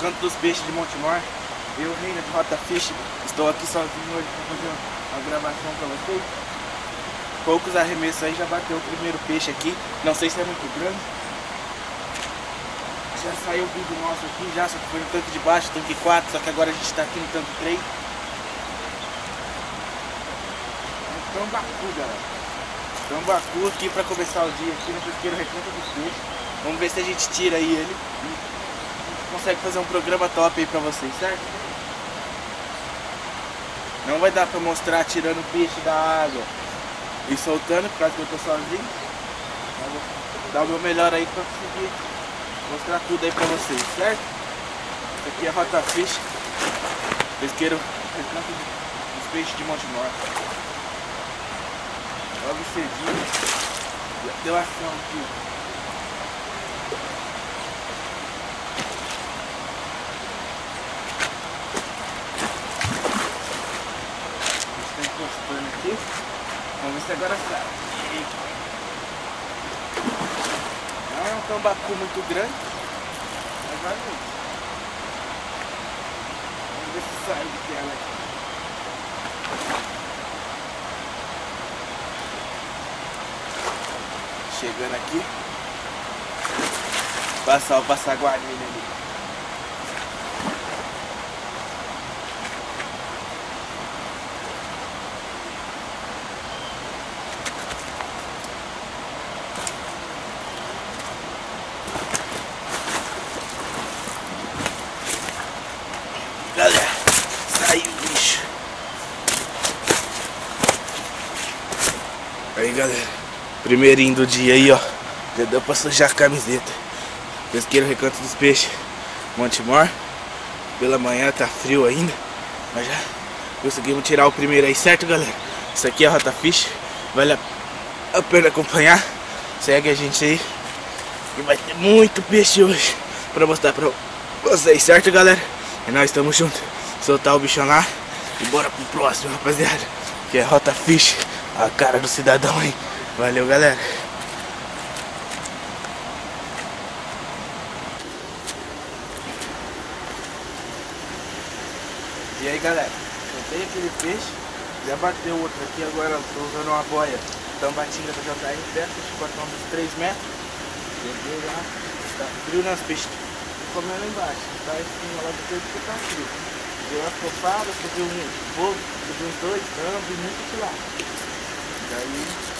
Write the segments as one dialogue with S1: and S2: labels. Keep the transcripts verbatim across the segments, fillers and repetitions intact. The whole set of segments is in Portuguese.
S1: Recanto dos Peixes de Montemor. Eu, Reina de Rota Fish, estou aqui sozinho hoje para fazer uma gravação para vocês. Poucos arremessos aí, já bateu o primeiro peixe aqui. Não sei se é muito grande. Já saiu o vídeo nosso aqui, já, só que foi no tanque de baixo, tanque quatro, só que agora a gente está aqui no tanque três. É um tambacu, galera. Tambacu aqui para começar o dia aqui no pesqueiro Recanto dos Peixes. Vamos ver se a gente tira aí ele e consegue fazer um programa top aí para vocês, certo? Não vai dar para mostrar tirando o peixe da água e soltando, por causa que eu tô sozinho. Mas vou dar o meu melhor aí para conseguir mostrar tudo aí pra vocês, certo? Isso aqui é a Rota Fish, pesqueiro Recanto dos Peixes de Montemor. Logo cedinho, deu ação aqui. A gente tá encostando aqui. Vamos ver se agora sai. Não é um tambacu muito grande, mas vai muito. Vamos ver se sai de tela aqui. Chegando aqui. Passar o passaguá nele ali. Galera, saiu o bicho. Aí, galera, primeirinho do dia aí, ó. Já deu pra sujar a camiseta. Pesqueiro Recanto dos Peixes Montemor. Pela manhã tá frio ainda, mas já conseguimos tirar o primeiro aí, certo, galera? Isso aqui é a Rota Fish. Vale a pena acompanhar. Segue a gente aí, e vai ter muito peixe hoje pra mostrar pra vocês, certo, galera? E nós estamos juntos. Soltar o bichão lá e bora pro próximo, rapaziada. Que é Rota Fish, a cara do cidadão aí. Valeu, galera. E aí, galera, soltei aquele peixe, já bateu outro aqui. Agora estou usando uma boia tambatinga da J R Pesca, chicotão dos três metros. Peguei lá, tá frio nas peixes. Comendo lá embaixo, tá assim, lá do peito que tá frio. Deu uma topada, subiu um pouco, subiu uns dois campos e muito que lá. Daí,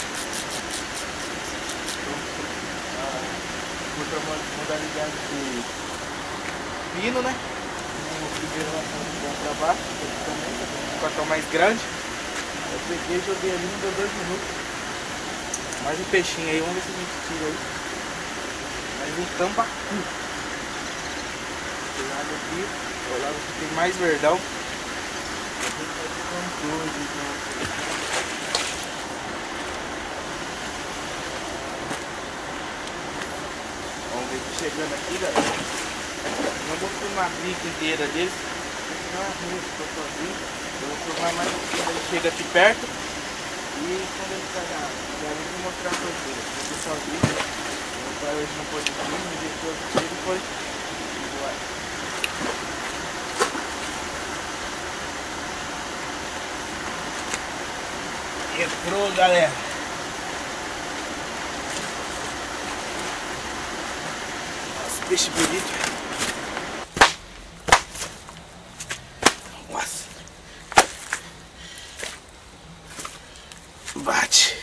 S1: outra modalidade de pino, né? O primeiro lá bom pra baixo, também, um cartão mais grande. Eu peguei e joguei ali, não deu dois minutos. Mais um peixinho aí, vamos ver se a gente tira aí. Mais um tambacu. Lado aqui, o lado que tem mais verdão. Vamos ver se chegando aqui, galera. Não vou filmar a bica inteira deles, senão é ruim, estou sozinho. Eu vou filmar mais quando ele chega aqui perto e quando ele sai da água. Eu vou mostrar pra vocês. Eu estou sozinho. Meu pai hoje não pôde vir, me deixou aqui e foi embora. Entrou, galera. Nossa, peixe bonito. Nossa. Bate.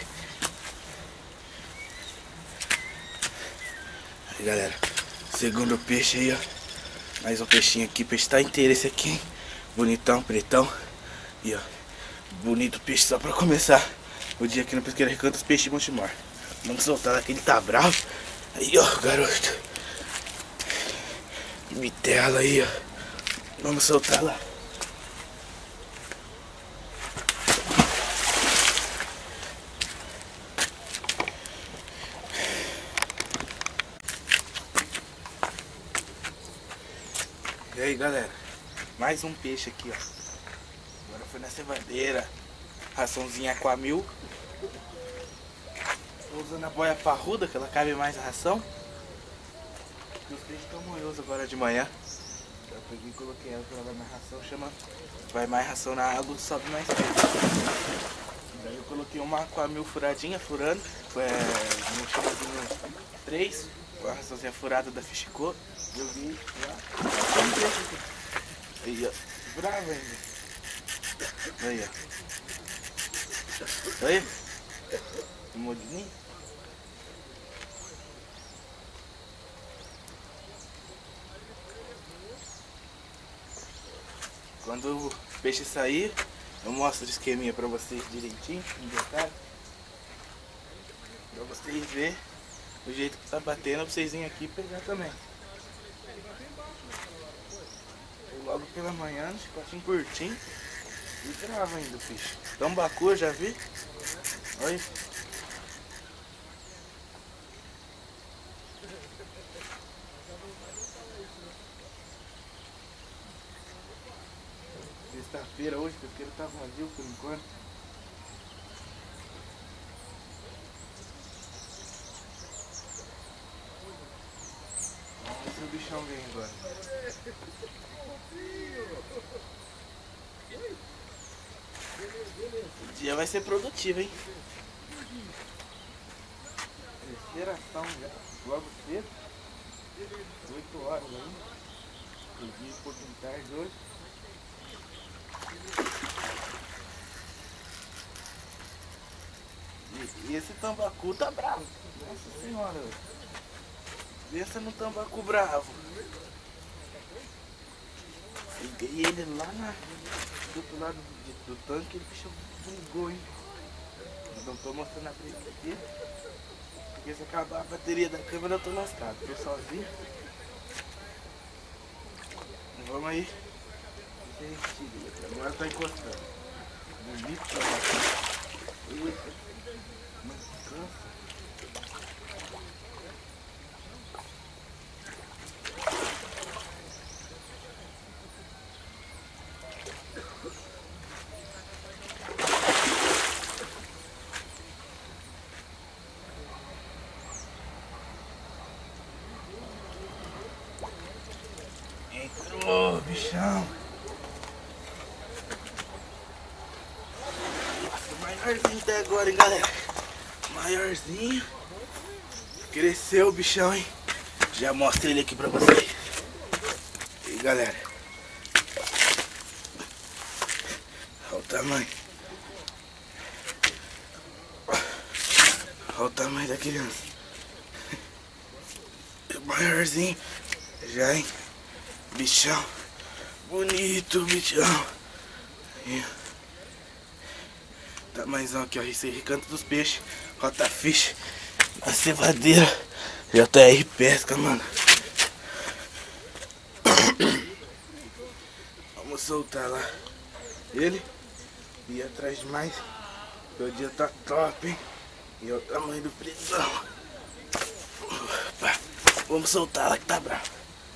S1: Aí, galera. Segundo peixe aí, ó. Mais um peixinho aqui. O peixe tá inteiro esse aqui, hein? Bonitão, pretão. E ó. Bonito peixe só pra começar o dia aqui no pesqueiro Recanto dos Peixes de Montemor. Vamos soltar lá que ele tá bravo. Aí, ó, garoto. Bitela aí, ó. Vamos soltar lá. E aí, galera, mais um peixe aqui, ó. Agora foi na cevadeira, raçãozinha Aquamil. Estou usando a boia parruda, que ela cabe mais a ração. Os peixes estão molhosos agora de manhã. Peguei e coloquei ela pra ela mais ração, chama. Vai mais ração na água, sobe mais peso. Daí eu coloquei uma Aquamil furadinha, furando. É, no chamazinho três, com a raçãozinha furada da Fichicô. Joguei lá. Aí, ó. Bravo ainda. Aí, ó. Aí. Um molinho. Quando o peixe sair, eu mostro o esqueminha pra vocês direitinho, em detalhe. Pra vocês verem o jeito que tá batendo, pra vocês virem aqui e pegar também. E logo pela manhã, um chicotinho curtinho. E trava ainda o peixe. Tambacu, eu já vi. Olha. Sexta-feira hoje, o pesqueiro tá vazio por enquanto. Vamos ver se o bichão vem agora. O dia vai ser produtivo, hein? Terceira ação já, logo cedo. oito horas ainda. Peguei um pouquinho tarde hoje. E esse tambacu tá bravo. Nossa senhora. Pensa no tambacu bravo. Peguei ele lá na, do outro lado do, do tanque, ele bicho bugou, hein? Eu não tô mostrando a frente aqui. Porque se acabar a bateria da câmera eu tô lascado. Tô sozinho. Vamos aí. Agora tá encostando. Bonito, tá? Eita. Mas cansa. Entrou, bichão. Nossa, maiorzinho até agora, hein, galera. Maiorzinho. Cresceu o bichão, hein. Já mostro ele aqui pra vocês. E aí, galera. Olha o tamanho. Olha o tamanho da criança. Maiorzinho. Já, hein. Bichão. Bonito, bichão. Aí. Tamanhozão aqui, ó. Esse aí, Recanto dos Peixes. Rota Fish. A cevadeira. J R Pesca, mano. Vamos soltar lá ele. E ir atrás de mais. O dia tá top, hein. E olha o tamanho do prisão. Opa. Vamos soltar lá que tá bravo.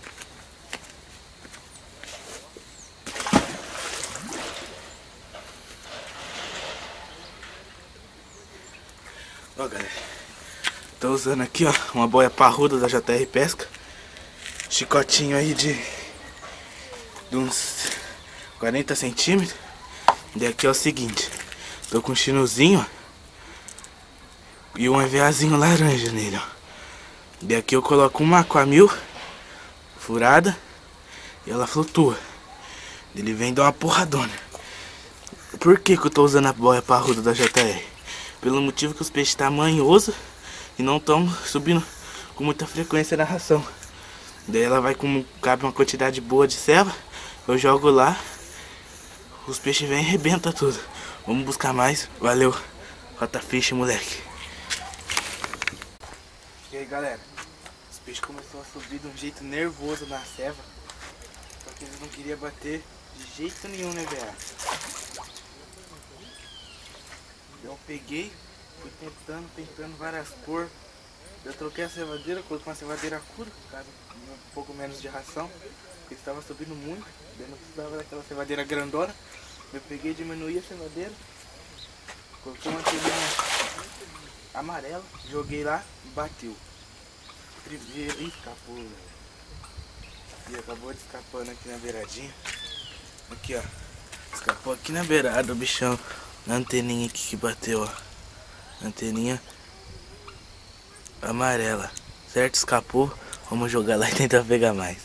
S1: Ó, galera, tô usando aqui, ó, uma boia parruda da J R Pesca. Chicotinho aí de, de uns quarenta centímetros. E aqui é o seguinte, tô com um chinozinho, ó, e um EVAzinho laranja nele, ó. E aqui eu coloco uma Aquamil furada e ela flutua. Ele vem dar uma porradona. Por que que eu tô usando a boia parruda da J R? Pelo motivo que os peixes estão manhosos e não estão subindo com muita frequência na ração. Daí ela vai com cabe uma quantidade boa de ceva. Eu jogo lá, os peixes vêm e arrebenta tudo. Vamos buscar mais. Valeu. Rota Fish, moleque. E aí, galera, os peixes começaram a subir de um jeito nervoso na ceva. Só que eles não queriam bater de jeito nenhum, né, velho? Eu peguei, fui tentando, tentando várias cores. Eu troquei a cevadeira, coloquei uma cevadeira curta, caso um pouco menos de ração, porque estava subindo muito, daí não precisava daquela cevadeira grandona. Eu peguei, diminuí a cevadeira, coloquei uma anteninha amarela, joguei lá e bateu. Primeiro, ih, escapou, velho. E acabou de escapando aqui na beiradinha. Aqui, ó. Escapou aqui na beirada o bichão. Na anteninha aqui que bateu, ó. Anteninha amarela. Certo? Escapou. Vamos jogar lá e tentar pegar mais.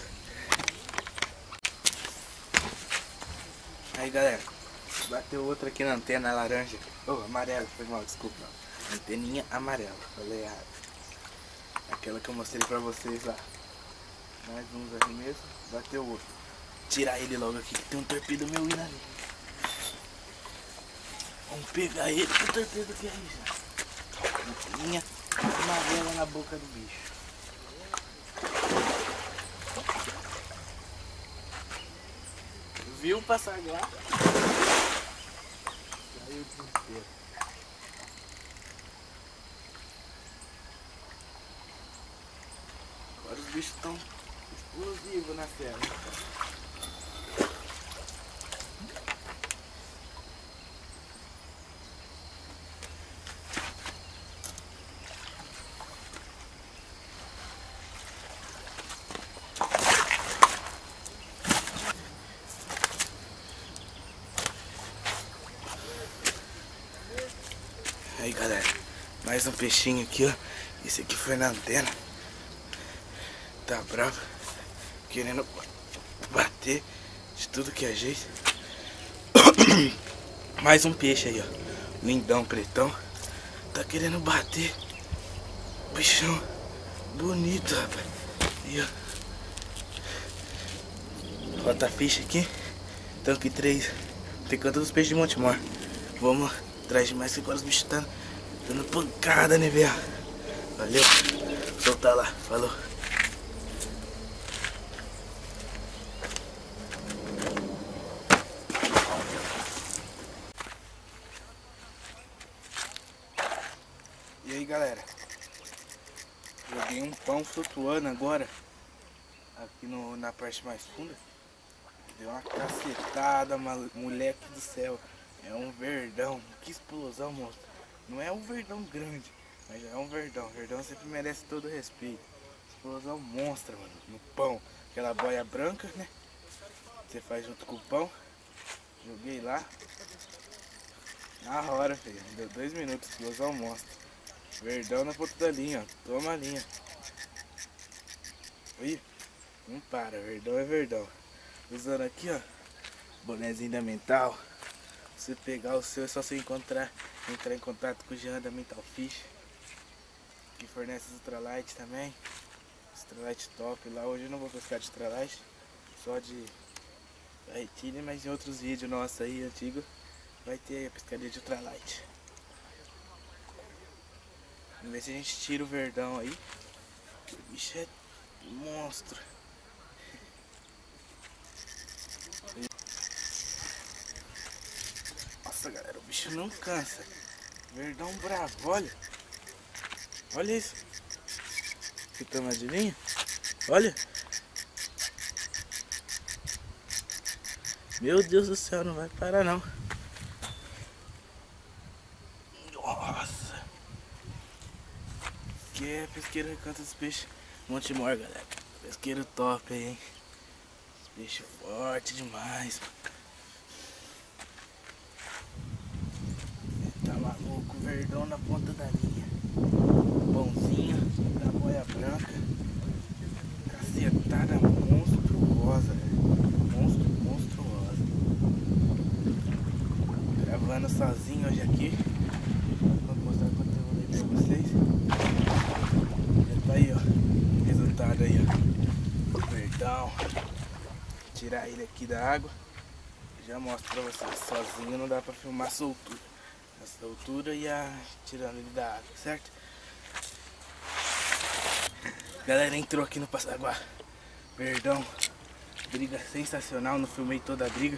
S1: Aí, galera. Bateu outra aqui na antena laranja. Oh, amarela, foi mal, desculpa. Anteninha amarela, falei errado. Aquela que eu mostrei pra vocês lá. Mais uns arremessos, bateu outro. Tirar ele logo aqui que tem um torpedo meu indo ali. Vamos pegar ele, que torpedo que é aí já. Anteninha amarela na boca do bicho. Viu passar lá? Saiu o desespero. Agora os bichos estão explosivos na serra. Aí, galera, mais um peixinho aqui, ó. Esse aqui foi na antena. Tá bravo, querendo bater de tudo que é jeito. Mais um peixe aí, ó. Lindão, pretão. Tá querendo bater. Bichão bonito, rapaz. Aí, ó. Falta ficha aqui. Tanque três. Ficando dos peixes de Montemor. Vamos atrás de mais que agora os bichos tá dando pancada, né, velho? Valeu. Vou soltar lá. Falou. E aí, galera, joguei um pão flutuando agora aqui no, na parte mais funda. Deu uma cacetada, moleque do céu. É um verdão. Que explosão, moço. Não é um verdão grande, mas já é um verdão. Verdão sempre merece todo o respeito. Explosão monstra, mano, no pão. Aquela boia branca, né? Você faz junto com o pão. Joguei lá. Na hora, filho. Deu dois minutos. Explosão monstra. Verdão na ponta da linha, ó. Toma a linha. Ih, não para, verdão é verdão. Usando aqui, ó, bonezinho da Mental. Se pegar o seu é só você encontrar, entrar em contato com o Jean da Mental Fish, que fornece os ultralight também. Ultralight top lá. Hoje eu não vou pescar de ultralight, só de retine, mas em outros vídeos nossos aí antigos vai ter aí a pescaria de ultralight. Vamos ver se a gente tira o verdão aí. O bicho é monstro. Nossa, galera, o bicho não cansa. Verdão bravo, olha. Olha isso. Que toma de linha. Olha. Meu Deus do céu, não vai parar não. Nossa. Que é pesqueiro Recanto dos Peixes Montemor, galera. Pesqueiro top aí, hein. Peixe forte demais. Tá maluco, verdão na ponta da linha. Pãozinho da boia branca. Cacetada monstruosa, velho. Monstro, monstruosa. Gravando sozinho hoje aqui. Vou mostrar o conteúdo aí pra vocês. Já tá aí, ó. Resultado aí, ó. Verdão. Tirar ele aqui da água. Já mostro pra vocês. Sozinho não dá pra filmar a soltura. A soltura e a tirando ele da água, certo? Galera, entrou aqui no Passaguá. Verdão. Briga sensacional. Não filmei toda a briga.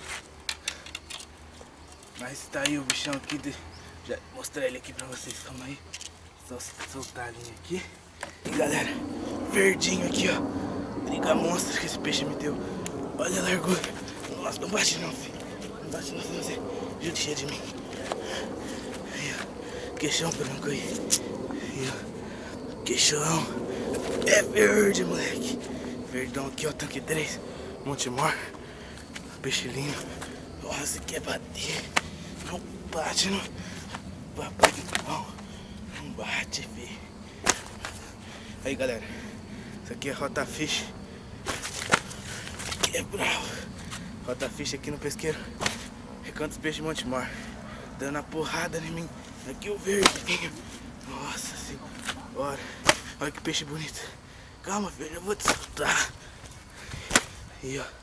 S1: Mas tá aí o bichão aqui. De... Já mostrei ele aqui pra vocês. Calma aí. Só soltar a linha aqui. E galera, verdinho aqui, ó. Briga monstra que esse peixe me deu. Olha a largura. Nossa, não bate não, filho. Não bate não, senão você judia de mim. Aí, ó. Queixão branco aí. Aí, ó. Queixão. É verde, moleque. Verdão aqui, ó, tanque três. Montemor. Peixe lindo. Nossa, quer bater. Não bate, não. Papai do pão. Não bate, filho. Aí, galera. Isso aqui é Rota Fish. Que é bravo. Rota Fish aqui no pesqueiro. Recanto dos Peixes de Montemor. Dando a porrada em mim. Aqui o verdinho. Nossa senhora. Olha que peixe bonito. Calma, filho, eu vou te soltar. Aí, ó.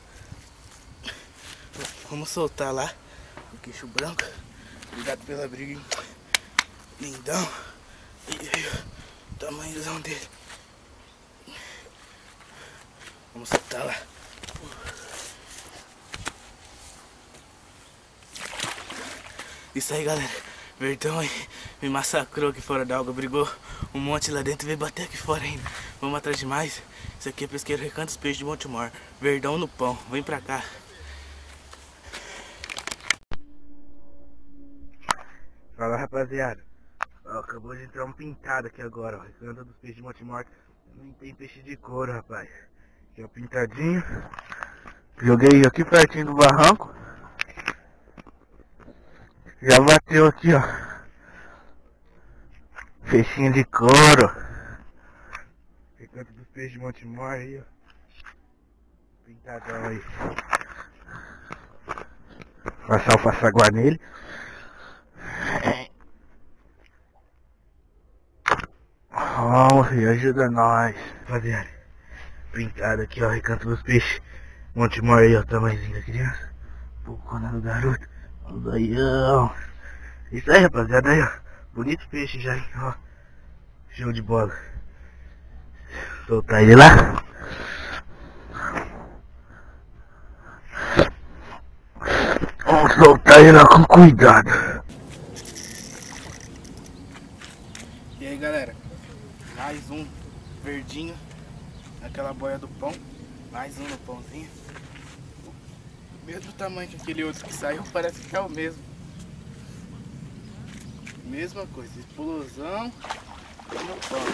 S1: Vamos soltar lá o queixo branco. Obrigado pela briga. Lindão. E aí, ó. Tamanhozão dele. Vamos soltar lá. Isso aí, galera. Verdão aí me massacrou aqui fora da água. Brigou um monte lá dentro e veio bater aqui fora ainda. Vamos atrás de mais. Isso aqui é pesqueiro Recanto dos Peixes de Montemor. Verdão no pão. Vem pra cá. Fala, rapaziada. Ó, acabou de entrar um pintado aqui agora, ó. Recanto dos Peixes de Montemor. Não tem peixe de couro, rapaz. Aqui é o pintadinho. Joguei aqui pertinho do barranco. Já bateu aqui, ó. Peixinho de couro. Recanto dos Peixes de Montemor aí, ó. Pintadão aí. Passar o passaguá nele. Vamos, filho, ajuda nós. Rapaziada, pintado aqui, ó. Recanto dos Peixes Montemor aí, ó. Tamanhozinho da criança. Poucona do garoto. Olha aí, ó. Isso aí, rapaziada, aí, ó. Bonito peixe já, hein, ó. Show de bola. Soltar ele lá. Vamos soltar ele lá com cuidado. E aí, galera, mais um verdinho naquela boia do pão. Mais um no pãozinho. Mesmo tamanho que aquele outro que saiu, parece que é o mesmo. Mesma coisa, explosão no pão.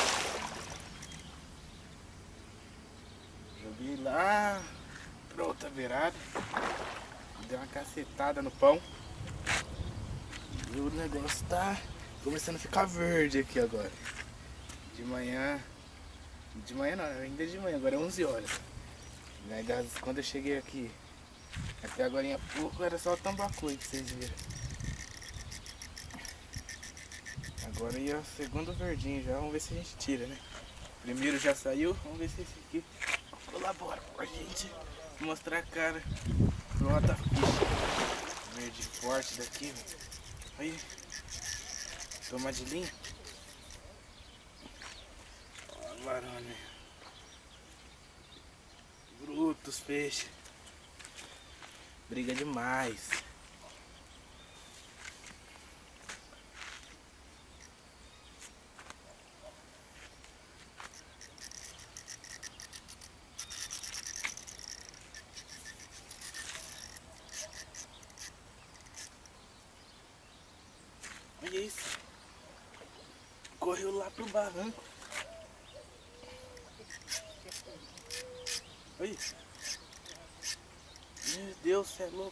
S1: Joguei lá, pronto, a virada. Deu uma cacetada no pão. E o negócio tá começando a ficar verde aqui agora. De manhã, de manhã não, ainda é de manhã, agora é onze horas. Ainda, quando eu cheguei aqui, até agora em pouco era só o tambacu que vocês viram. Agora ia o segundo verdinho já, vamos ver se a gente tira, né? O primeiro já saiu, vamos ver se esse aqui colabora com a gente mostrar a cara do Rota Fish. Verde forte daqui, velho. Aí, toma de linha. Ó, varone. Brutos peixes. Briga demais. Olha isso. Correu lá pro barranco. Olha isso. Meu Deus, você é louco.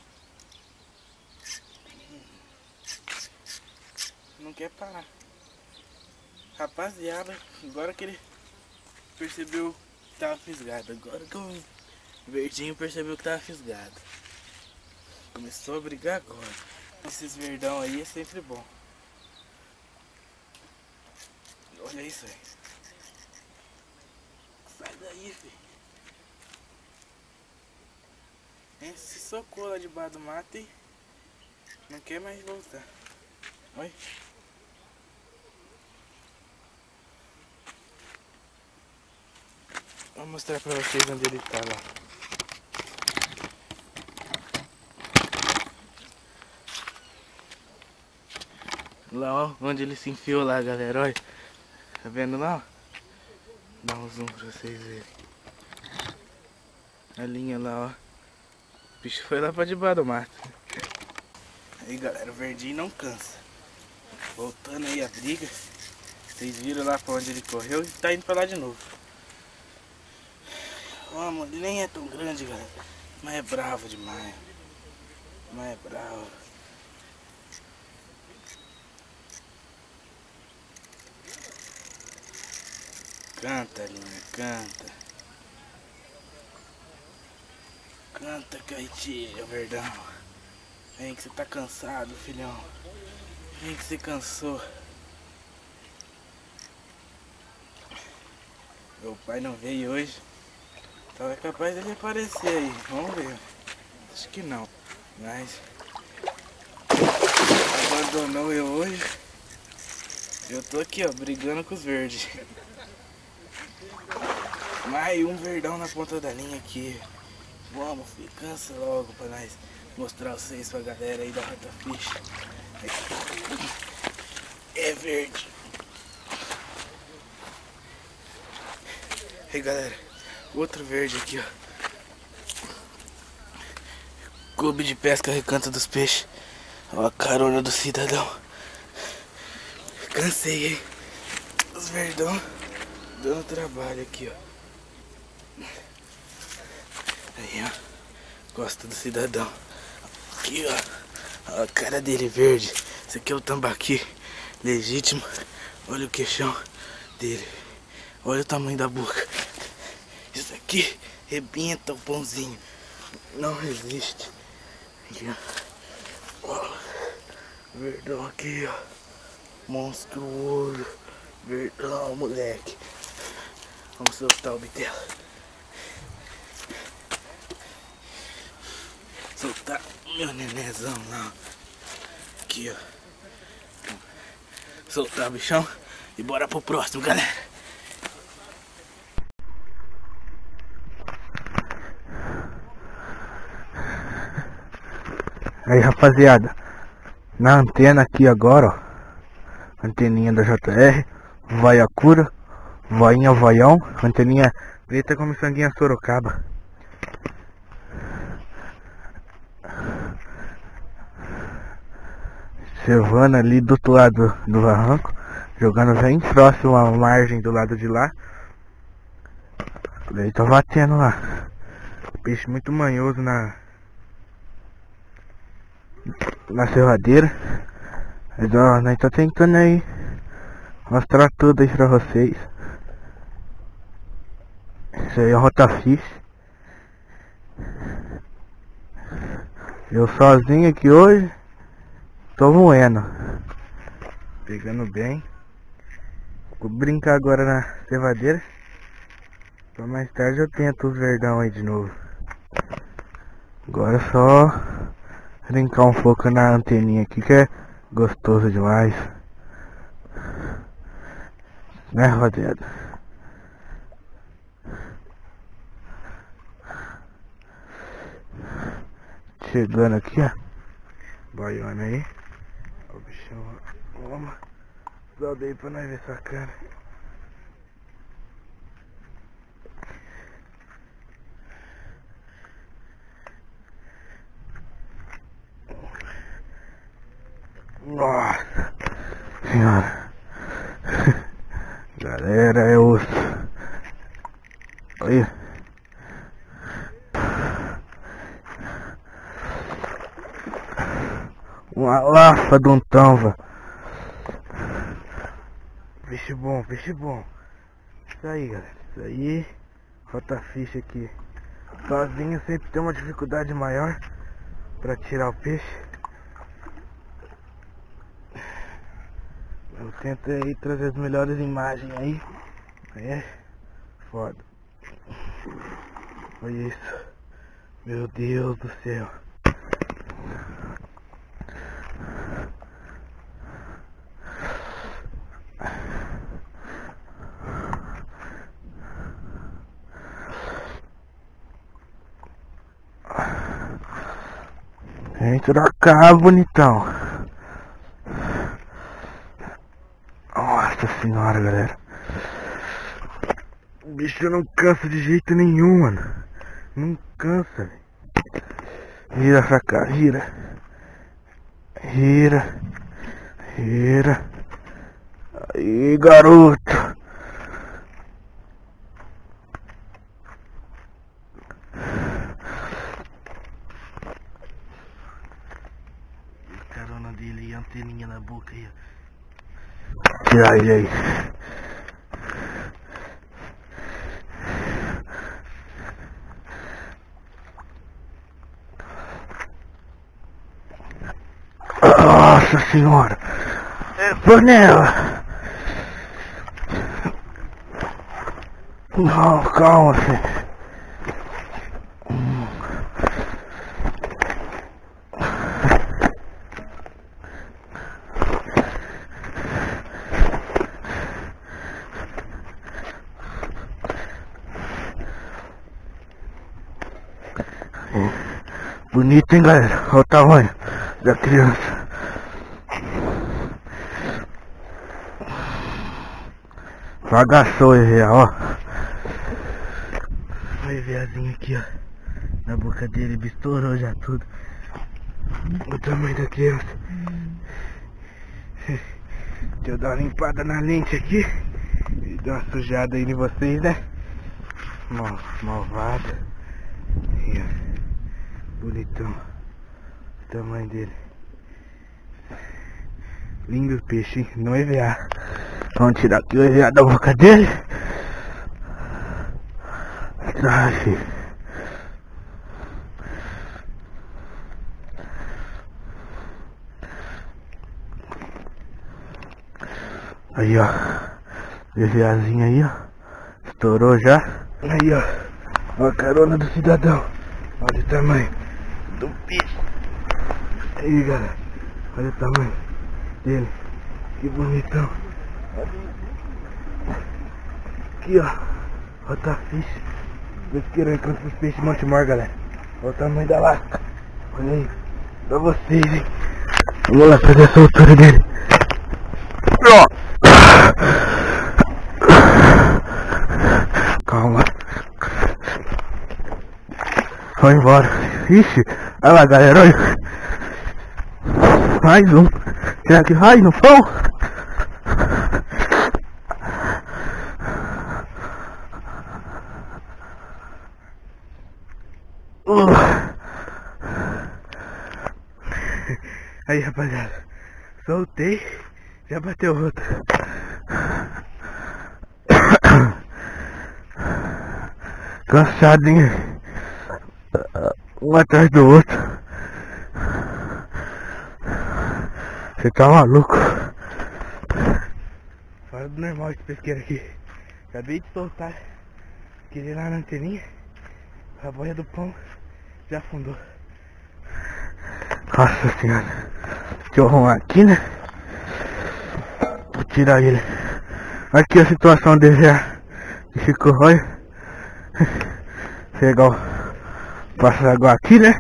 S1: Não quer parar. Rapaziada, agora que ele percebeu que tava fisgado. Agora que o verdinho percebeu que tava fisgado. Começou a brigar agora. Esses verdão aí é sempre bom. Olha isso aí. Sai daí, filho. Esse socou lá debaixo do mato e não quer mais voltar. Olha. Vou mostrar pra vocês onde ele tá lá. Lá, ó, onde ele se enfiou lá, galera, olha. Tá vendo lá, ó? Dá um zoom pra vocês verem. A linha lá, ó. O bicho foi lá pra debaixo do mato. Aí, galera, o verdinho não cansa. Voltando aí a briga. Vocês viram lá pra onde ele correu e tá indo pra lá de novo. Vamos, ele nem é tão grande, galera. Mas é bravo demais. Mas é bravo. Canta, linha, canta. Canta, Caetinha, verdão. Vem que você tá cansado, filhão. Vem que você cansou. Meu pai não veio hoje. Então é capaz dele aparecer aí. Vamos ver. Acho que não. Mas abandonou eu hoje. Eu tô aqui, ó, brigando com os verdes. Mais um verdão na ponta da linha aqui. Vamos, filho, cansa logo pra nós mostrar vocês pra galera aí da Rota Fish. É verde. Aí, galera, outro verde aqui, ó. Clube de Pesca Recanto dos Peixes. Ó a carona do cidadão. Cansei, hein? Os verdão dando trabalho aqui, ó. Aí, ó. Gosta do cidadão. Aqui, ó. Ó a cara dele verde. Esse aqui é o tambaqui legítimo. Olha o queixão dele. Olha o tamanho da boca. Isso aqui rebenta o pãozinho. Não resiste. Aqui, ó. Ó. Verdão aqui, ó. Monstruoso. Verdão, moleque. Vamos soltar o bitelo. Soltar meu nenezão lá. Aqui, ó. Soltar o bichão e bora pro próximo, galera.
S2: Aí, rapaziada, na antena aqui agora, ó, anteninha da J R, vaiacura, voinha voião, anteninha preta com miçanguinha Sorocaba. Silvana ali do outro lado do barranco, jogando bem próximo à margem do lado de lá. Daí tá batendo lá. Peixe muito manhoso na na serradeira. Mas ó, nós tá tentando aí mostrar tudo aí pra vocês. Isso aí é Rota Fish. Eu sozinho aqui hoje. Tô moendo. Pegando bem. Vou brincar agora na cevadeira. Pra mais tarde eu tento os verdão aí de novo. Agora é só brincar um pouco na anteninha aqui que é gostoso demais. Né, rapaziada? Chegando aqui, ó. Baiana aí. Ó o bichão. Vamos. Só dei pra nós ver essa cara. Nossa senhora. Galera, é osso. Olha. Uma lafa de um tamba. Peixe bom, peixe bom. Isso aí, galera. Isso aí. Rota Fish aqui. Sozinho sempre tem uma dificuldade maior pra tirar o peixe. Eu tento aí trazer as melhores imagens aí. É foda. Olha isso. Meu Deus do céu. Entra cá, bonitão. Nossa senhora, galera. O bicho não cansa de jeito nenhum, mano. Não cansa, velho. Vira pra cá, vira. Vira. Vira. Aí, garoto. anteninha na boca aí, ó. Tirar ele aí. Nossa senhora! É panela! Não, calma, filho. Bonito, hein, galera? Olha o tamanho da criança. Bagaçou ele, ó. Olha o viazinho aqui, ó. Na boca dele, estourou já tudo. O tamanho da criança. Deixa eu dar uma limpada na lente aqui. E dar uma sujada aí em vocês, né? Mal, malvado. Aí, ó. Bonitão. O tamanho dele. Lindo peixe, hein? No E V A. Vamos tirar aqui o E V A da boca dele. Ah, filho. Aí, ó. EVAzinho aí, ó. Estourou já. Aí, ó. Ó a carona do cidadão. Olha o tamanho do peixe. Aí, galera. Olha o tamanho dele. Que bonitão. Aqui, ó. Olha o tafiche. Pesqueiro enquanto os peixes Montemor, galera. Olha o tamanho da lasca. Olha aí. Pra vocês, hein. Vamos lá fazer a soltura dele. Calma. Vai embora. Ixi. Olha lá, galera. Olha. Mais um. Será que vai no pão? Uh. Aí, rapaziada. Soltei. Já bateu outro. Cansadinho. Um atrás do outro. Você tá maluco? Fora do normal esse pesqueiro aqui. Acabei de soltar. Queria ir lá na anteninha. A boia do pão já afundou. Nossa senhora. Deixa eu arrumar aqui, né? Vou tirar ele. Aqui a situação dele já ficou, olha. Pegar o passa água aqui, né?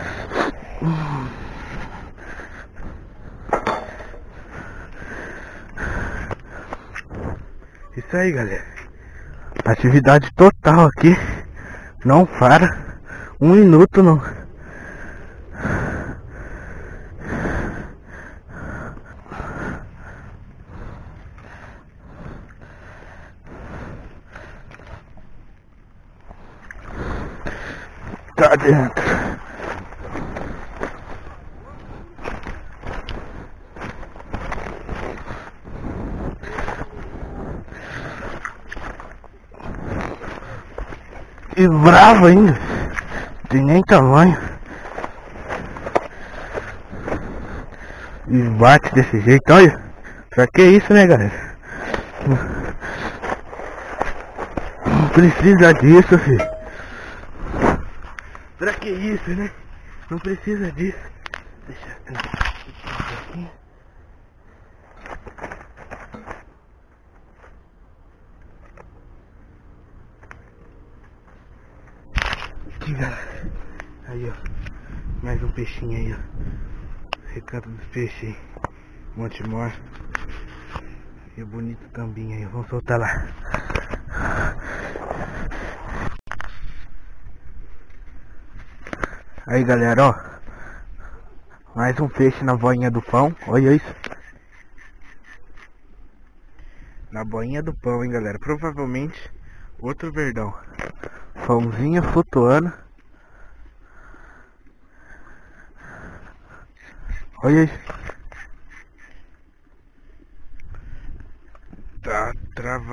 S2: Isso aí, galera. Atividade total aqui. Não para. Um minuto não. Tá dentro. E bravo ainda. Tem nem tamanho. E bate desse jeito, olha. Pra que isso, né, galera? Não precisa disso, filho. Pra que isso, né? Não precisa disso. Deixa aqui. Aqui, galera. Aí, ó. Mais um peixinho aí, ó. Recanto dos peixes aí. Montemor. E o bonito tambinho aí. Vamos soltar lá. Aí, galera, ó. Mais um peixe na boinha do pão. Olha isso. Na boinha do pão, hein, galera. Provavelmente outro verdão. Pãozinho flutuando. Olha isso.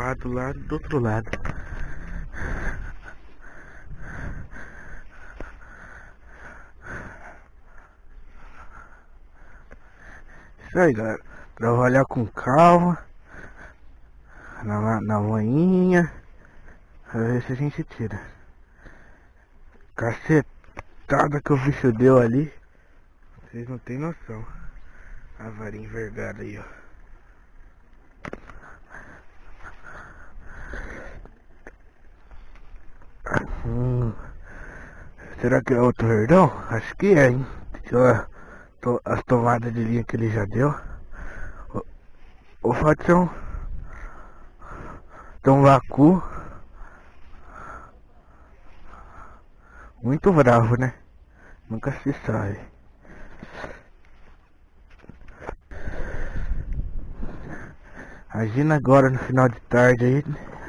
S2: lado, lá do outro lado. Isso aí, galera. Trabalhar com calma. Na, na manhinha. Pra ver se a gente tira. Cacetada que o bicho deu ali. Vocês não tem noção. A varinha envergada aí, ó. Hum. Será que é outro verdão? Acho que é, hein? Deixa eu, as tomadas de linha que ele já deu. O pode ser um Tambacu. Muito bravo, né? Nunca se sabe. Imagina agora no final de tarde aí.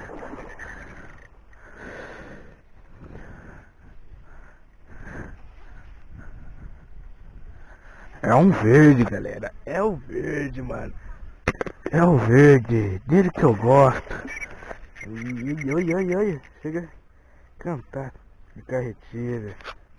S2: É um verde, galera. É o verde, mano. É o verde. Dele que eu gosto. Oi, oi, oi, oi. Chega a cantar de carreteira.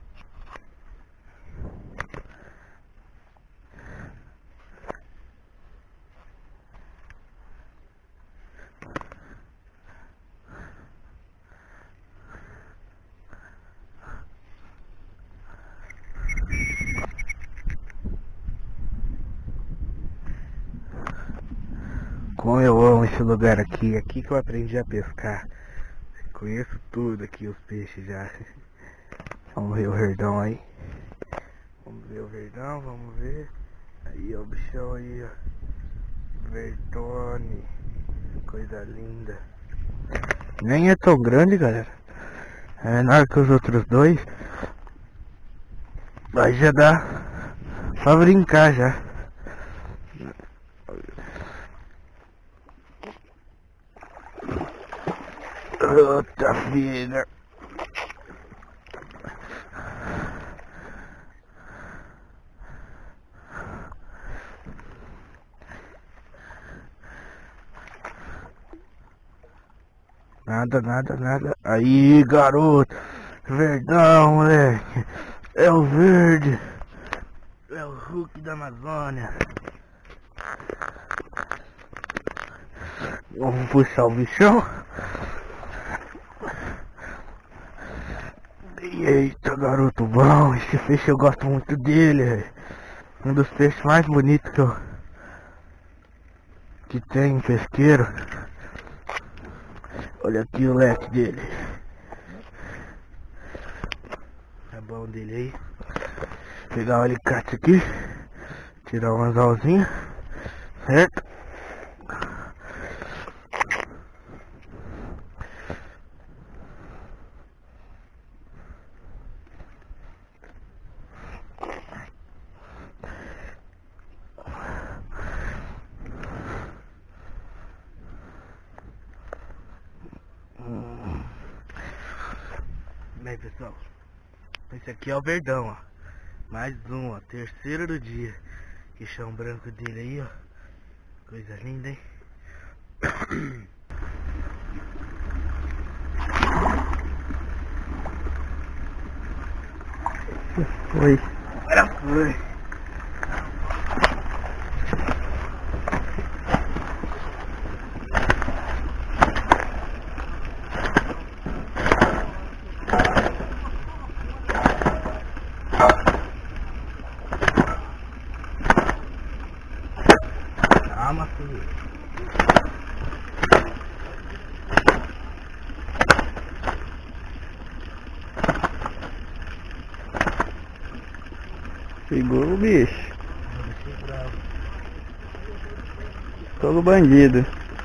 S2: Como eu amo esse lugar aqui, aqui que eu aprendi a pescar. Conheço tudo aqui, os peixes já. Vamos ver o verdão aí. Vamos ver o verdão, vamos ver. Aí ó, o bichão aí, ó. Verdone. Coisa linda. Nem é tão grande, galera. É menor que os outros dois. Mas já dá pra brincar já. Outra filha. Nada, nada, nada. Aí, garoto. Verdão, moleque. É o verde. É o Hulk da Amazônia. Vamos puxar o bichão. Eita, garoto bom, esse peixe eu gosto muito dele. Um dos peixes mais bonitos que eu que tem em pesqueiro. Olha aqui o leque dele. Tá bom dele aí. Pegar o alicate aqui, tirar um anzolzinho, certo? Bem, pessoal, esse aqui é o verdão, ó. Mais um, ó, terceiro do dia. Que chão branco dele aí, ó. Coisa linda, hein? Foi. Agora foi. Calma, filho.
S3: Pegou o bicho. Todo bandido.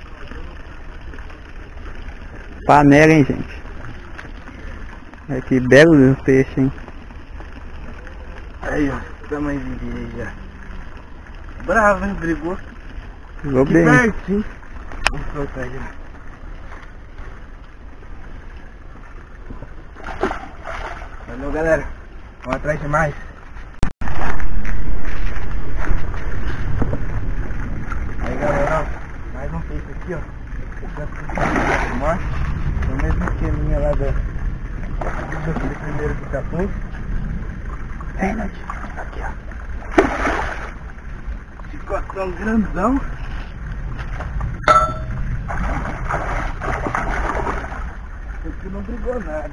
S3: Panela, hein, gente. É que belo peixe, hein.
S2: Aí, ó, tamanho de já. Bravo, hein, brigou.
S3: Pegou
S2: Que
S3: bem.
S2: pertinho. Vamos soltar ele. Valeu, galera. Vamos atrás de mais. Aí, galera, ó, mais um peixe aqui, ó. O mesmo esqueminha lá do, do primeiro que tapou.
S3: Vem, Nath.
S2: Aqui, ó. Chicotão grandão. Esse aqui não brigou nada.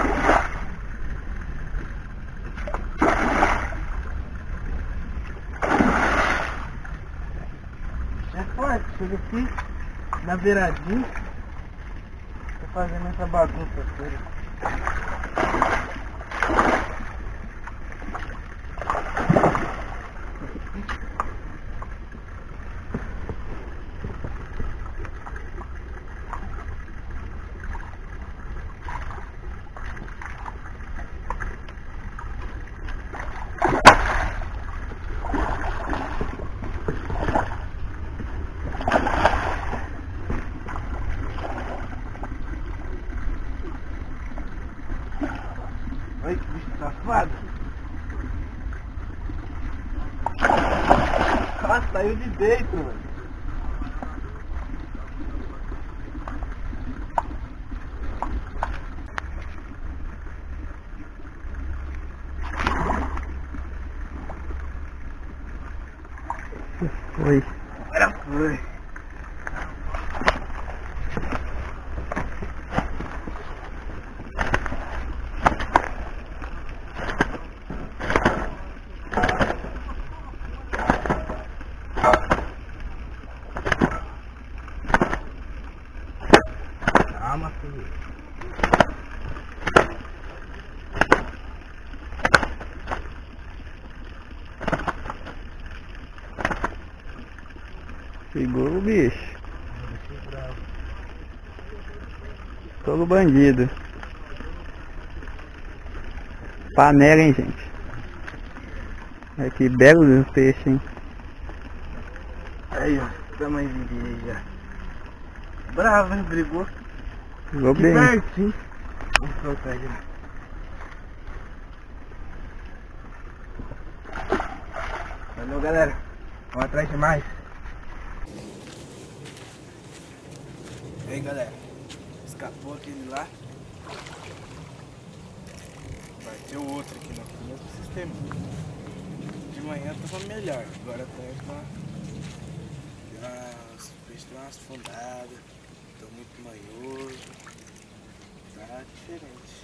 S2: É forte, chega aqui na beiradinha. Tô fazendo essa bagunça toda. Olha que bicho safado. Ah, saiu de dentro, mano.
S3: Foi.
S2: Agora foi. Calma, filho.
S3: Segura o bicho. Todo bandido. Panela, hein, gente. Olha que belo peixe, hein.
S2: Aí, ó. Tamanhozinho dele já. Bravo, hein? Brigou.
S3: Pegou
S2: Que
S3: bem.
S2: pertinho. Vamos soltar ele. Valeu, galera. Vamos atrás de mais. E aí, galera. Escapou aquele lá. Bateu outro aqui no mesmo sistema. De manhã tava melhor. Agora tá uma... Os peixes dão umas fundadas. Estão muito manhoso. Tá diferente.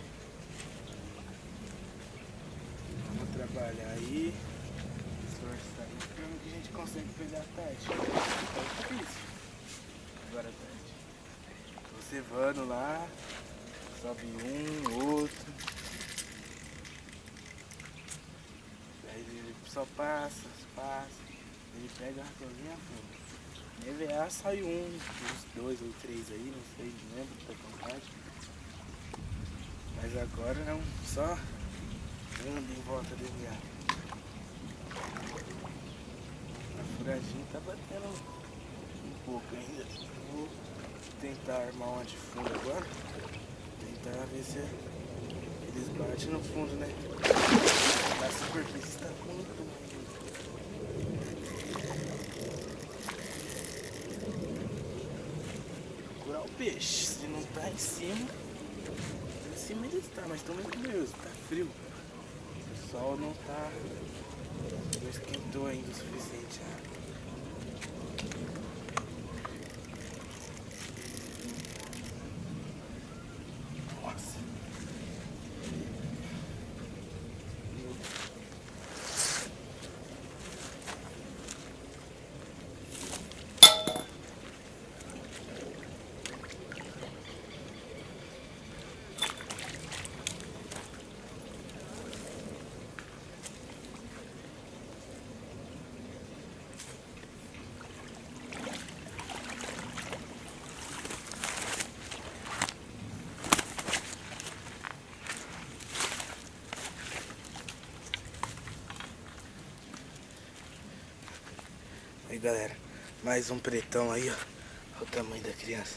S2: Vamos trabalhar aí. Esforçar aí pra que a gente consegue pegar a tarde. Tá difícil. Agora à tarde. Tô cevando lá. Sobe um, outro. Aí ele só passa, passa. Ele pega a ratorzinha fundo. E V A sai um, uns dois ou três aí, não sei, não lembro da contagem. Mas agora é um só anda em volta do V A. A furadinha tá batendo um pouco ainda. Vou tentar armar uma de fundo agora. Tentar ver se eles batem no fundo, né? A superfície está muito mais. O peixe, se não tá em cima, em cima ele está, mas tô muito nervoso, tá frio. O sol não tá, não esquentou ainda o suficiente. Nossa. Aí, galera, mais um pretão aí, ó. Olha o tamanho da criança.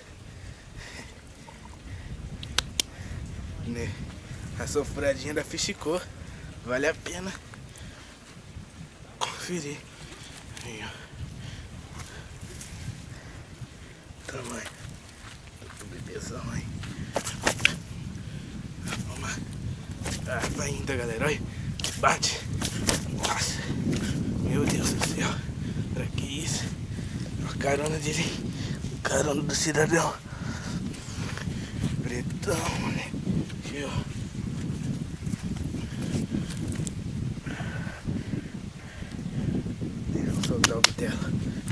S2: Né? A sofradinha da Fichicô. Vale a pena conferir. Aí, ó. Tamanho.
S1: Tesão, hein? Vamos lá. Ah, vai indo, galera. Olha. Bate. Nossa. Meu Deus do céu. Pra que isso? A carona dele. Carona do cidadão. Pretão, né? Aqui, ó. Vamos soltar o bitelo.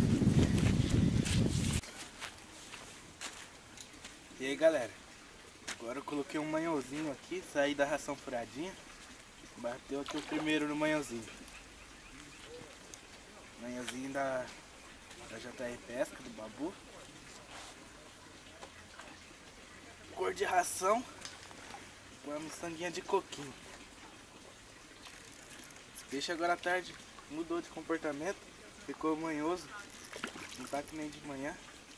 S1: E aí, galera? Agora eu coloquei um manhãozinho aqui. Saí da ração furadinha. Bateu aqui o primeiro no manhãozinho. Manhãozinho da, da J R Pesca, do Babu. Cor de ração com a miçanguinha de coquinho. Esse peixe agora à tarde mudou de comportamento, ficou manhoso, não tá que nem de manhã.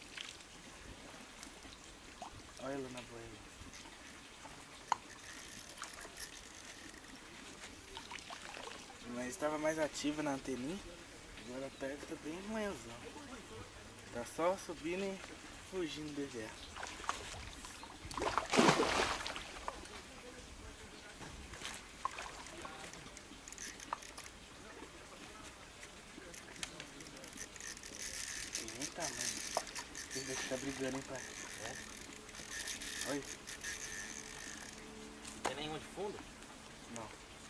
S1: Olha ela na boia. Mas estava mais ativa na anteninha, agora à tarde tá bem manhãozão. Tá só subindo e fugindo do deserto. Tem tamanho. Esse daqui tá brigando, hein, pai? É. Olha.
S4: Não tem nenhuma de fundo?
S1: Não.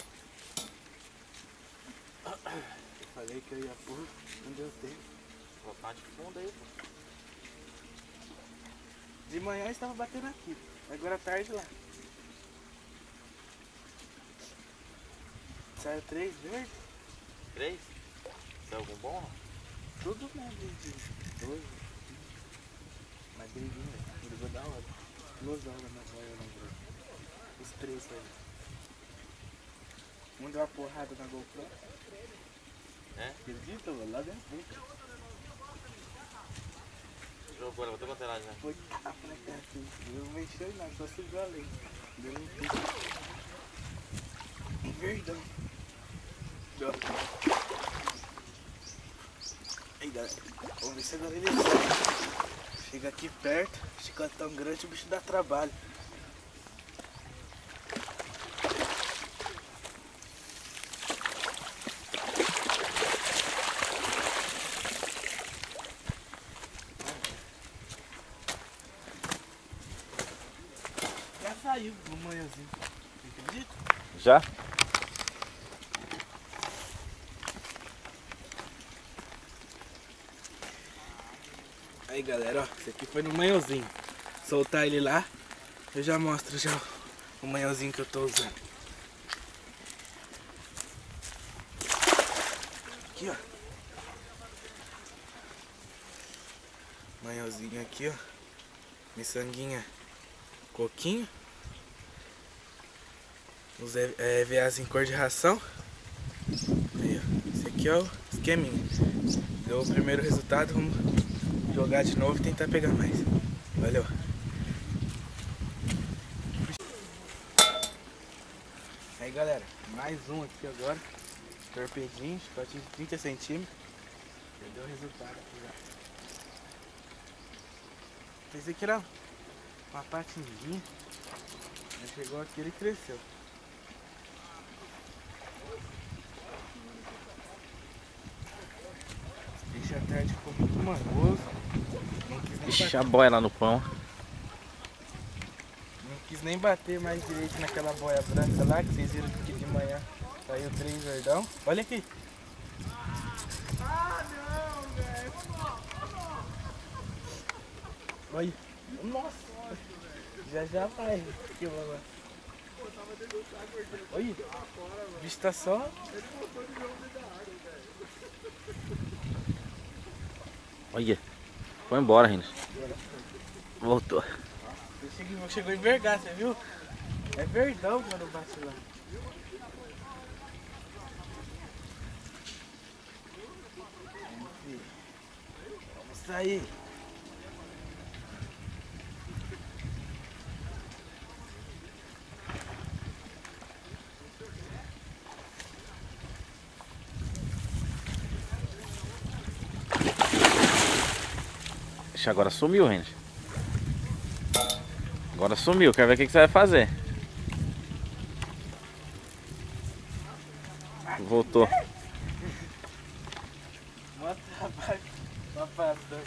S1: Eu falei que eu ia pôr, não deu tempo.
S4: Vou botar de fundo aí, pô.
S1: De manhã estava batendo aqui, agora à tarde lá. Saiu três verdes?
S4: Três? Tem algum bom? Não?
S1: Tudo né, de dois. Mas briguinho, velho. Brigou da hora. Duas horas na boia na grande. Os três aí. Um deu uma porrada na GoPro.
S4: É?
S1: Acredita, mano? Lá dentro.
S4: Jogou, vou ter contelagem, né?
S1: Foi tapa na cara assim. Eu não mexeu em nada, só subiu a lei. Deu um pico. Um verdão. Deu. Aí, galera. Vamos ver se agora ele sai. Chega aqui perto, chicote tão grande, o bicho dá trabalho. Já saiu no manhãzinho. Acredita?
S4: Já?
S1: Aí, galera, ó, esse aqui foi no manhãozinho. Soltar ele lá, eu já mostro já o manhãozinho que eu tô usando. Aqui, ó. Manhãozinho aqui, ó. Miçanguinha coquinho. Os é, EVAzinho cor de ração. Aí, ó. Esse aqui é o esqueminha. Deu o primeiro resultado, vamos jogar de novo e tentar pegar mais. Valeu. Aí, galera, mais um aqui agora. Torpedinho, chicotinho de trinta centímetros. Já deu resultado aqui já. Esse aqui era uma patinha. Aí chegou aqui, ele cresceu. Esse peixe à tarde ficou muito manhoso. Não quis nem
S4: Ixi,
S1: bater.
S4: a boia lá no pão.
S1: Não quis nem bater mais direito naquela boia branca lá, que vocês viram que de manhã saiu três verdão. Olha aqui. Ah, não, velho. Olha. Nossa. Já já vai. Aqui, mano. Olha. O bicho tá só.
S4: Olha. Foi embora, Renan. Voltou.
S1: Chegou, chegou a envergar, você viu? É verdão quando bate lá. Vamos sair.
S4: Ixi, agora sumiu, Renan. Agora sumiu, quero ver o que, que você vai fazer. Voltou.
S1: Mó trabalho, uma passada.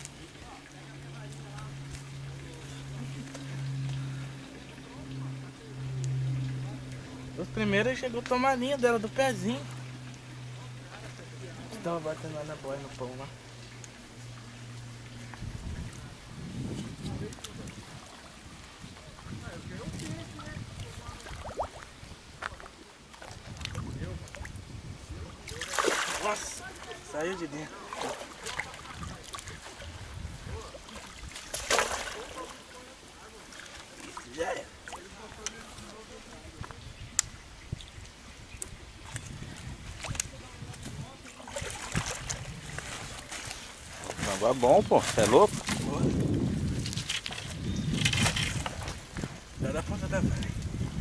S1: Os primeiros chegou a tomar a linha dela do pezinho. Estava batendo lá na boia no pão lá. Nossa, saiu de dentro. Isso já é.
S4: Agora é bom, pô. Você é louco?
S1: Dá da ponta da vara.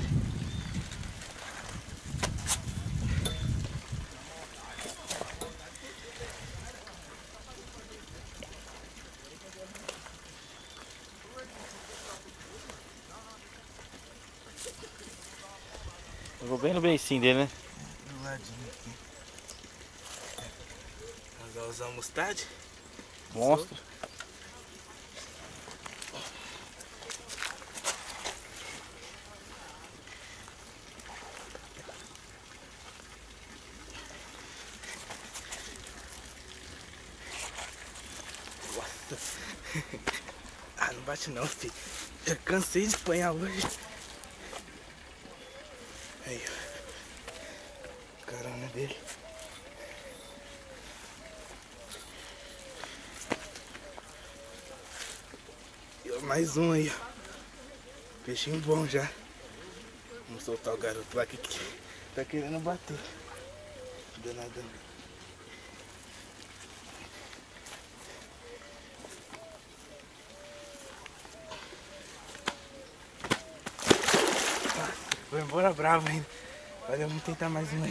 S4: Eu vou bem no beicinho dele, né?
S1: Do ladinho aqui. Nós vamos usar o mustard.
S4: Monstro.
S1: Ah, não bate não, filho. Já cansei de apanhar hoje. Aí, ó. Carona dele. E ó, mais um aí, ó. Peixinho bom já. Vamos soltar o garoto lá que que tá querendo bater. Danadão. Foi embora bravo ainda. Olha, vamos tentar mais um aí.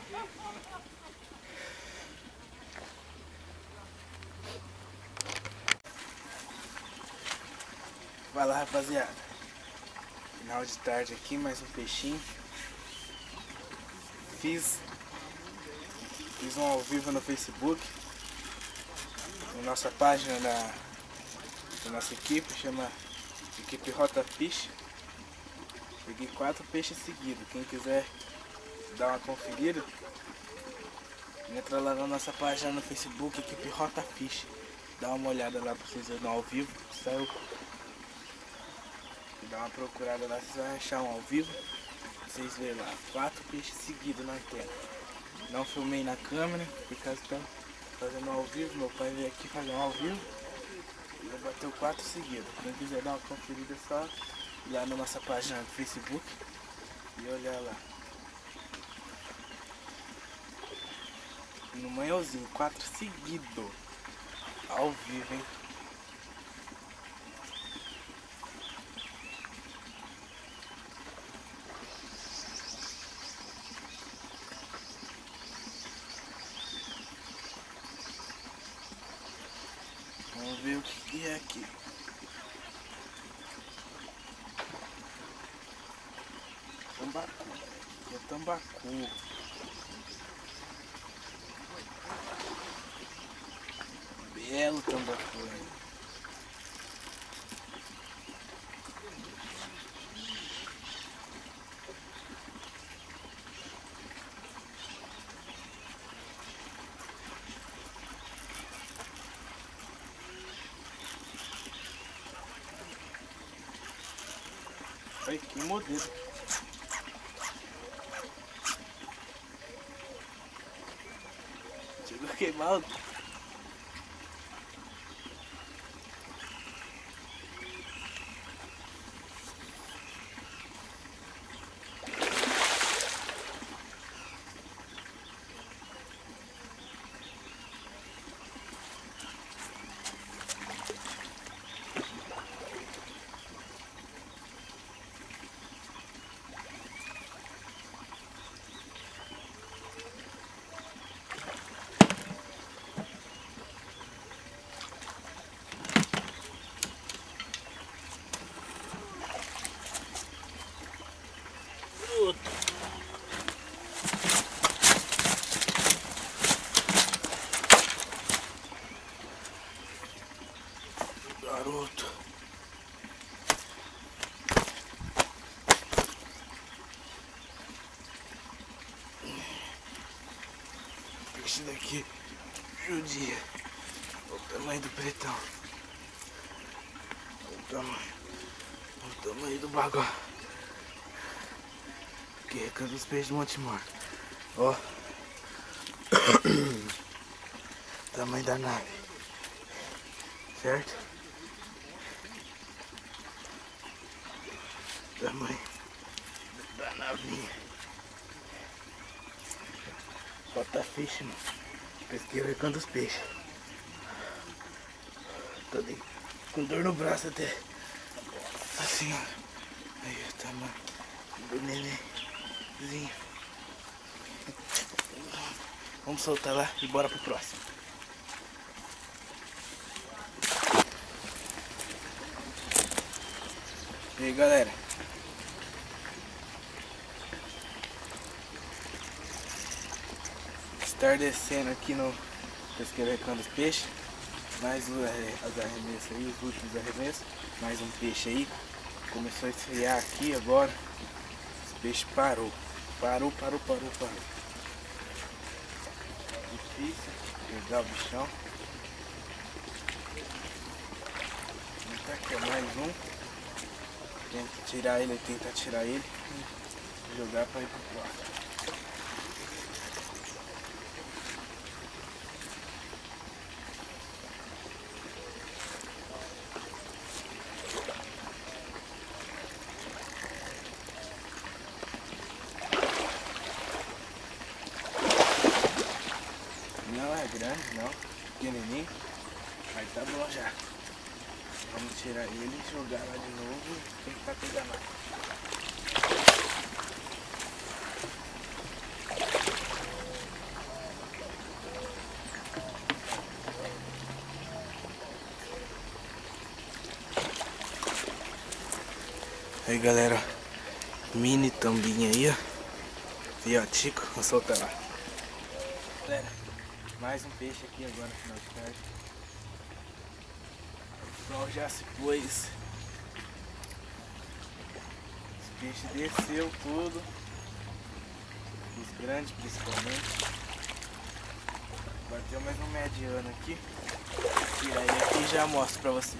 S1: Vai lá, rapaziada. Final de tarde aqui, mais um peixinho. Fiz, fiz um ao vivo no Facebook. Na nossa página da, da nossa equipe, chama Equipe Rota Fish. Peguei quatro peixes seguidos. Quem quiser dar uma conferida, entra lá na nossa página no Facebook, Equipe Rota Fish. Dá uma olhada lá pra vocês verem ao vivo. Saiu. Dá uma procurada lá, vocês vão achar um ao vivo. Vocês verem lá, quatro peixes seguidos na antena. Não filmei na câmera, por causa que tá fazendo ao vivo. Meu pai veio aqui fazer um ao vivo. E eu bateu quatro seguidos. Quem quiser dar uma conferida, é só ir lá na nossa página do Facebook e olhar lá. No manhãozinho, quatro seguidos. Ao vivo, hein? Vamos ver o que é aqui. Tambacu. Aqui é tambacu. Belo tambacu, hein? Olha que modelo. Chegou a queimar o... peixe daqui judia. Olha o tamanho do pretão. Olha o tamanho. Olha o tamanho do bagulho. Aqui é Recanto dos Peixes de Montemor. Ó. Tamanho da nave. Certo? Tamanho da navinha. Bota fish, mano. Pesqueiro Recanto dos Peixes. Tô de... com dor no braço até. Assim, ó. Aí o tamanho do nenenzinho. Vamos soltar lá e bora pro próximo. E aí, galera. Estardecendo aqui no Pesqueiro Recanto dos Peixes. Mais o, é, as arremessas aí, os últimos arremessos. Mais um peixe aí. Começou a esfriar aqui agora. Esse peixe parou. Parou, parou, parou, parou. Difícil pegar o bichão. Então aqui é mais um. Tenta tirar ele, tenta tirar ele e jogar para ir pro próximo. Não é grande, não, pequenininho, mas tá bom já. Vamos tirar ele e jogar lá de novo e tentar pegar mais. Aí, galera, mini tambinha aí, ó. Fiotico, vou soltar lá. Galera, mais um peixe aqui agora no final de tarde. O sol já se pôs. Esse peixe desceu tudo. Os grandes principalmente. Bateu mais um mediano aqui. Tira ele aqui e já mostro pra vocês.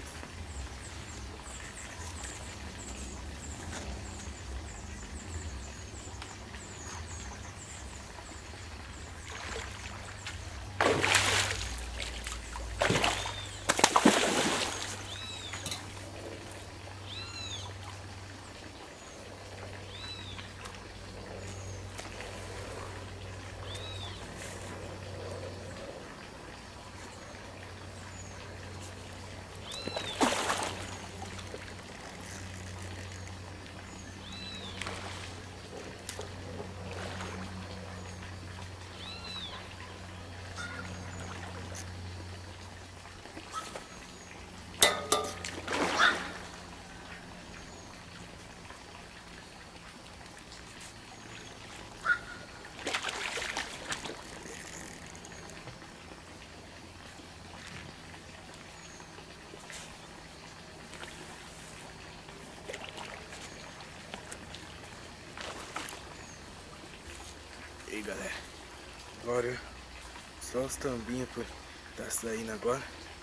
S1: E aí, galera, agora só os tambinhos por tá saindo agora.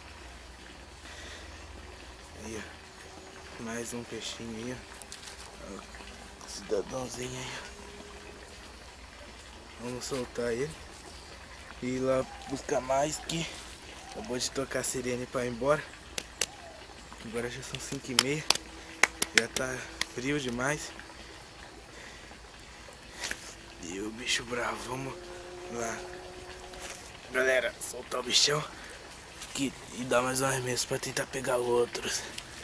S1: Aí, ó, mais um peixinho aí, ó, ó, cidadãozinho aí, ó. Vamos soltar ele e ir lá buscar mais, que acabou de tocar a sirene para ir embora. Agora já são cinco e meia, já tá frio demais. E o bicho bravo, vamos lá. Galera, soltar o bichão aqui e dar mais um arremesso pra tentar pegar outros.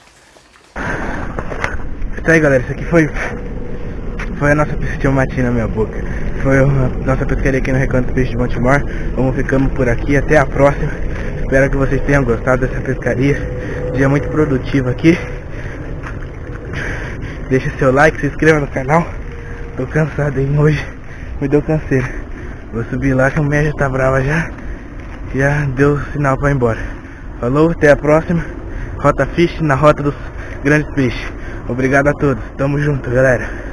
S2: Então aí, galera, isso aqui foi Foi a nossa pesquinha matinha na minha boca. Foi a nossa pescaria aqui no Recanto dos Peixes de Montemor. Vamos ficando por aqui, até a próxima. Espero que vocês tenham gostado dessa pescaria. Dia muito produtivo aqui. Deixa seu like, se inscreva no canal. Tô cansado, hein, hoje me deu canseira. Vou subir lá que a mulher já tá brava já. Já deu sinal pra ir embora. Falou, até a próxima. Rota Fish na rota dos grandes peixes. Obrigado a todos, tamo junto, galera.